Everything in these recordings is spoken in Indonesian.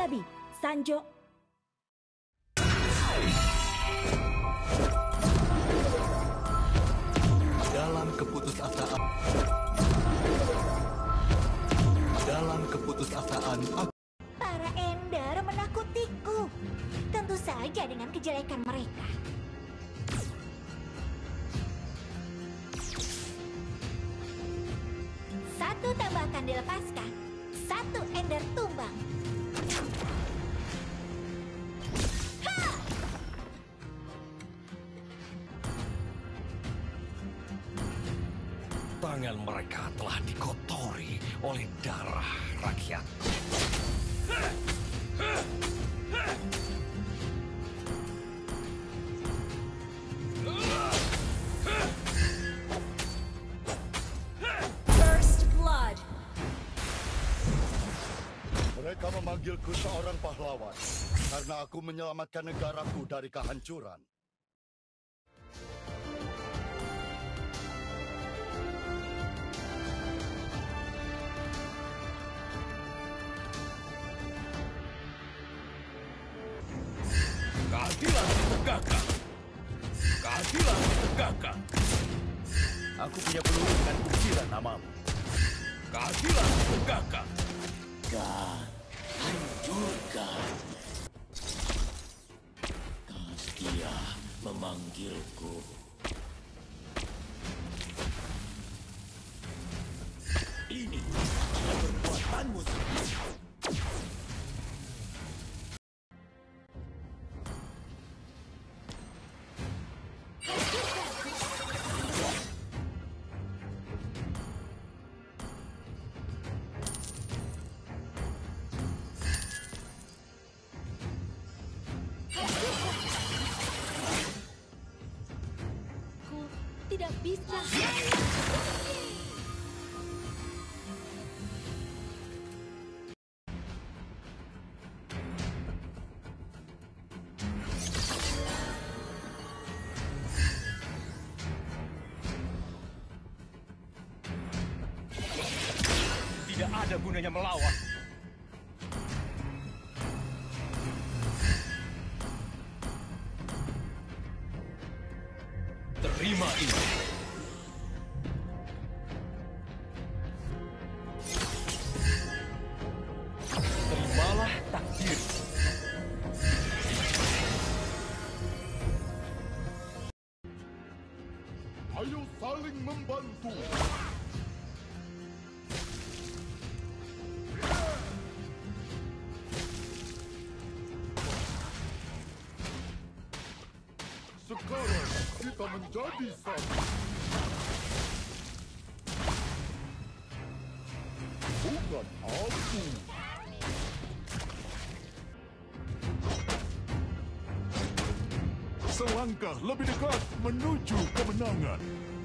babi, Sanjo. Dalam keputusasaan aku... Para Ender menakutiku. Tentu saja dengan kejelekan mereka. Satu tembakan dilepaskan. Satu Ender tumbang. Tangan mereka telah dikotori oleh darah rakyat. First blood. Mereka memanggilku seorang pahlawan karena aku menyelamatkan negaraku dari kehancuran. Keadilan ditegakkan. Keadilan ditegakkan. Aku punya peluru dengan ukiran namamu. Keadilan ditegakkan. Hancurkan. Dia memanggilku. Ini adalah perbuatanmu sendiri. Tidak bisa. Tidak ada gunanya melawan. Terima ini. Terimalah takdir. Ayo saling membantu. Sekarang kita menjadi satu. Bukan aku. Selangkah lebih dekat menuju kemenangan.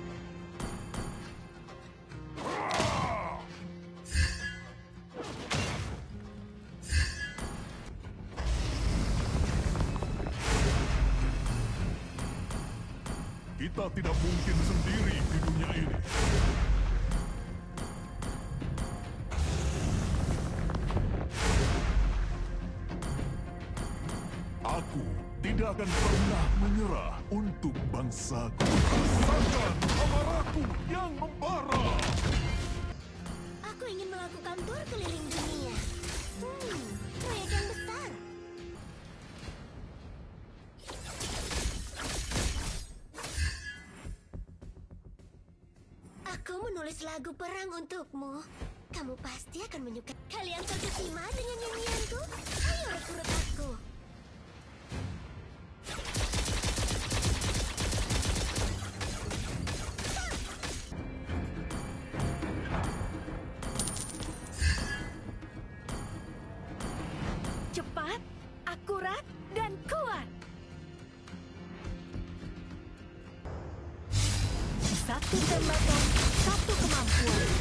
Kita tidak mungkin sendiri di dunia ini. Aku tidak akan pernah menyerah untuk bangsaku. Rasakan amarahku yang membara. Aku ingin melakukan tur keliling dunia. Proyek yang besar. Aku menulis lagu perang untukmu. Kamu pasti akan menyukai. Kalian terkesima dengan nyanyianku? Ayo rekrut aku. Cepat, akurat, dan kuat. Satu tembakan, satu kemampuan.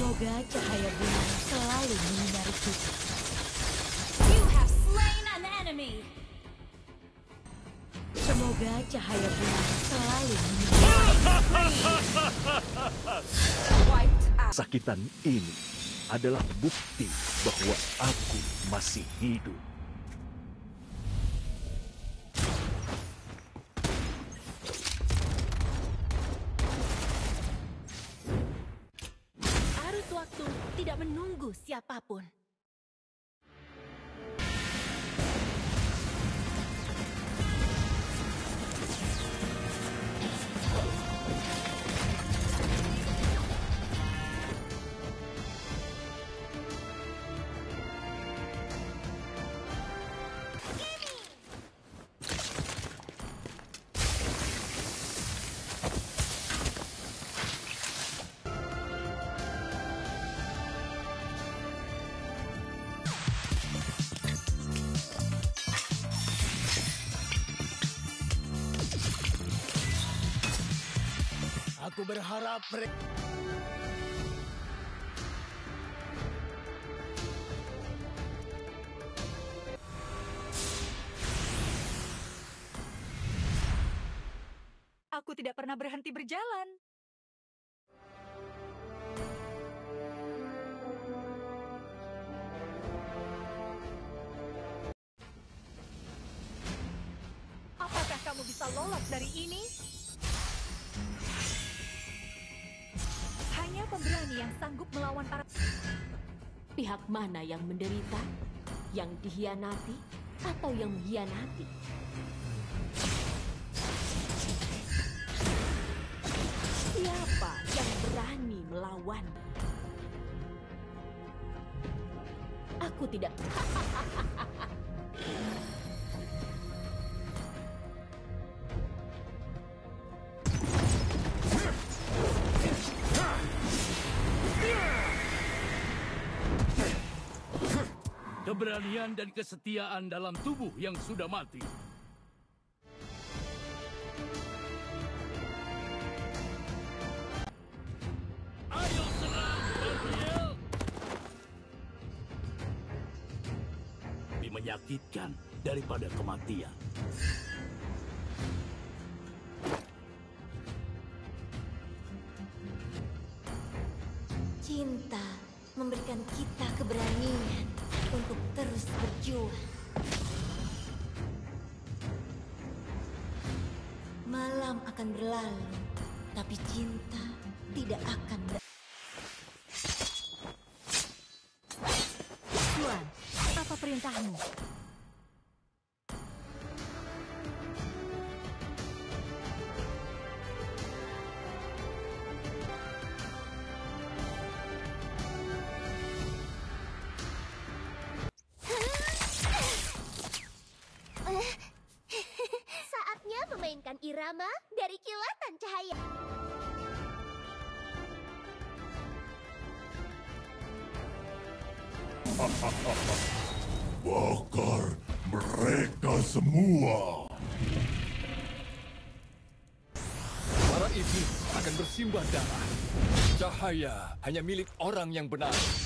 Semoga cahaya bulan selalu menyinari kita. You have slain an enemy. Semoga cahaya bulan selalu menyinari Sakitan ini adalah bukti bahwa aku masih hidup. arus waktu tidak menunggu siapapun. Aku berharap mereka... Aku tidak pernah berhenti berjalan. Apakah kamu bisa lolos dari ini? Hanya pemberani yang sanggup melawan para... Pihak mana yang menderita? Yang dihianati? Atau yang mengkhianati? Siapa yang berani melawan? Aku tidak... Keberanian dan kesetiaan dalam tubuh yang sudah mati. Ayo serang, Gabriel! Lebih menyakitkan daripada kematian. Cinta memberikan kita keberanian untuk terus berjuang. Malam akan berlalu, tapi cinta tidak akan Tuan, apa perintahmu? Saatnya memainkan irama dari kilatan cahaya. Bakar mereka semua. Para iblis akan bersimbah darah. Cahaya hanya milik orang yang benar.